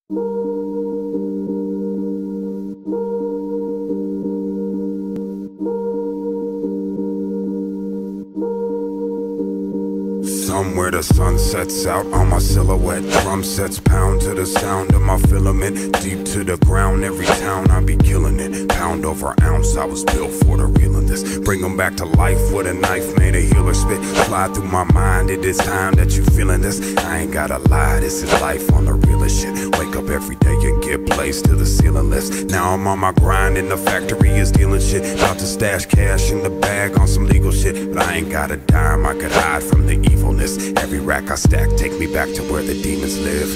Somewhere the sun sets out on my silhouette. Drum sets pound to the sound of my filament. Deep to the ground, every town I be killing it. Pound over ounce, I was built for the real of this. Bring them back to life with a knife, made a healer spit. Fly through my mind, it is time that you feeling this. I ain't gotta lie, this is life on the realest shit. Wake up every day and get placed to the ceiling lifts. Now I'm on my grind and the factory is dealing shit. About to stash cash in the bag on some legal shit. But I ain't got a dime, I could hide from the evilness. Every rack I stack, take me back to where the demons live.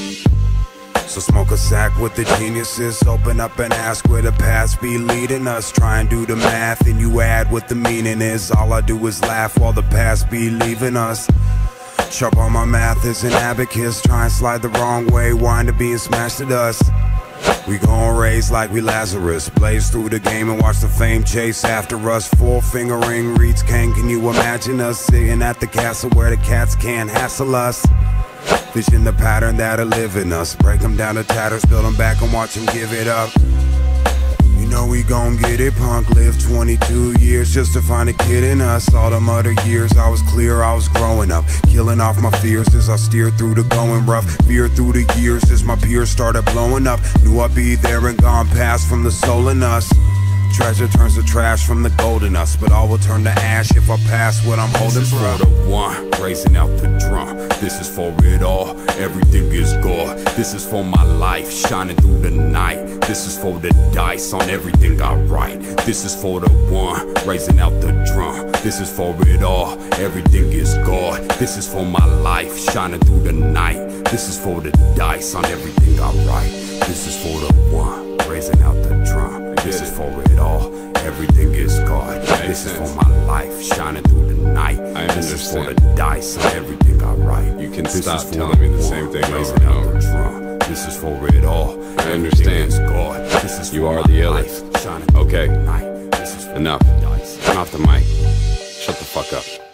So smoke a sack with the geniuses. Open up and ask where the past be leading us. Try and do the math and you add what the meaning is. All I do is laugh while the past be leaving us. Sharp on my math is an abacus. Try and slide the wrong way, wind up being smashed to dust. We gon' raise like we Lazarus. Blaze through the game and watch the fame chase after us. Four finger ring reads Kane. Can you imagine us sitting at the castle where the cats can't hassle us? Vision the pattern that'll live in us. Break them down to tatters, build them back and watch them give it up. You know we gon' get it, punk. Lived 22 years just to find a kid in us. All them other years I was clear, I was growing up. Killing off my fears as I steered through the going rough. Fear through the years as my peers started blowing up. Knew I'd be there and gone past from the soul in us. Treasure turns to trash from the gold in us, but all will turn to ash if I pass what I'm holding for. This is for the one, raising out the drum. This is for it all, everything is God. This is for my life, shining through the night. This is for the dice on everything I write. This is for the one, raising out the drum. This is for it all, everything is God. This is for my life, shining through the night. This is for the dice on everything I write. This is for the one, raising out the drum. This is for it all, everything is God. This is for my life, shining through the night. This is for the dice and everything I write. You can stop telling me the same thing over and over. This is for it all, I understand. God. This is you are the illest. Okay, enough. Turn off the mic. Shut the fuck up.